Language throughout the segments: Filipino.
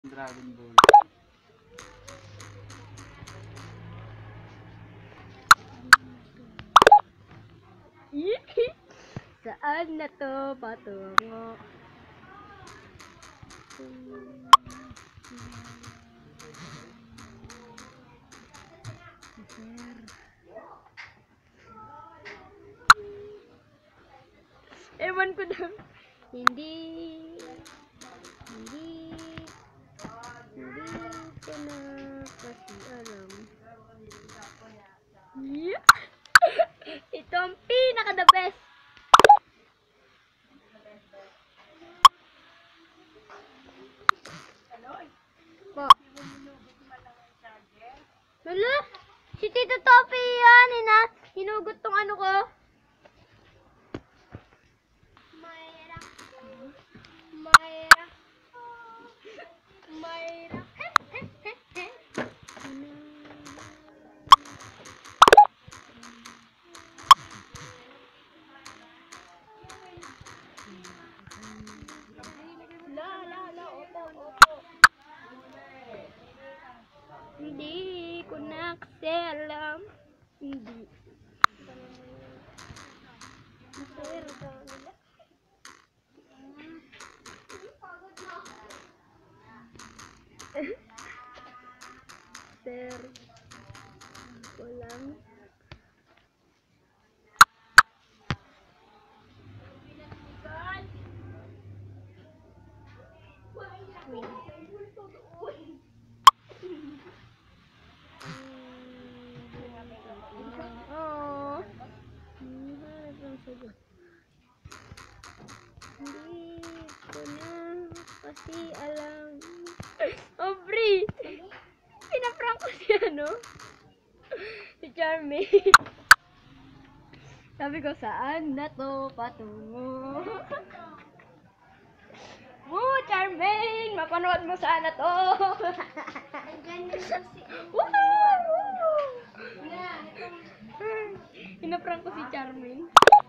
Dragon Ball. Saan na to patungo? Ewan ko na. Hindi ko na kasi alam. Yeah. Ito ang pinaka-the best. Po. Lala, si Tito Topi yan. Hinugot tong ano ko. Mayra. Opo. Hindi ko na kasi alam. Hindi. Sir, walang. Oh. Hindi ko na kasi alam. Aubrey! Pinaprank ko si si Charmaine. Sabi ko, saan na to patungo? Woo, Charmaine! Mapanood mo sana to! Pinaprank ko si Charmaine.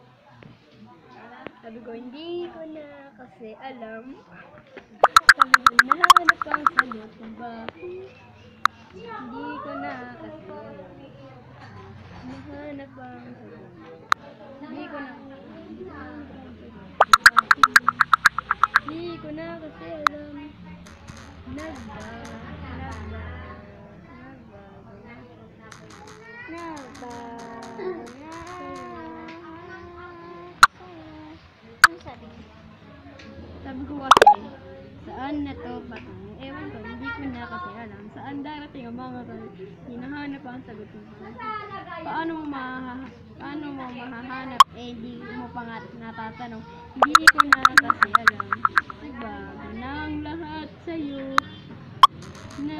Sabi ko, hindi ko na kasi alam. Sabi ko, nahanap kang sagot kung bakit. Hindi ko na kasi alam. Nahanap kang sagot. Hindi ko na kasi alam. Sabi ko kasi, saan na to patungo? Ewan ko, hindi ko na kasi alam. Saan darating ang mga hinahanap ang sagot mo? Paano mo mahahanap? Hindi mo pa nga natatanong. Hindi ko na kasi alam. Nagbago na ang lahat sa'yo.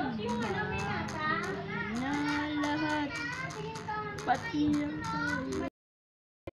Nagbago na lahat. Pati ang sa'yo.